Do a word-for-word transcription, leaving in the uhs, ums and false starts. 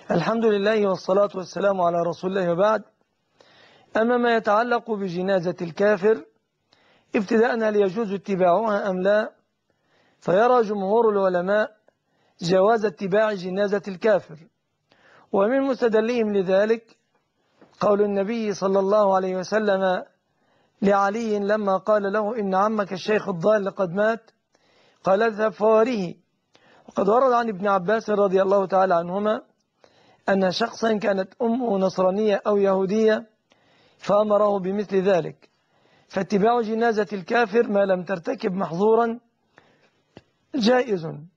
الحمد لله والصلاة والسلام على رسول الله وبعد. أما ما يتعلق بجنازة الكافر ابتداء هل يجوز اتباعها أم لا؟ فيرى جمهور العلماء جواز اتباع جنازة الكافر، ومن مستدلهم لذلك قول النبي صلى الله عليه وسلم لعلي لما قال له إن عمك الشيخ الضال قد مات، قال اذهب فواره. وقد ورد عن ابن عباس رضي الله تعالى عنهما أن شخصا كانت أمه نصرانية أو يهودية فأمره بمثل ذلك، فاتباع جنازة الكافر ما لم ترتكب محظورا جائز.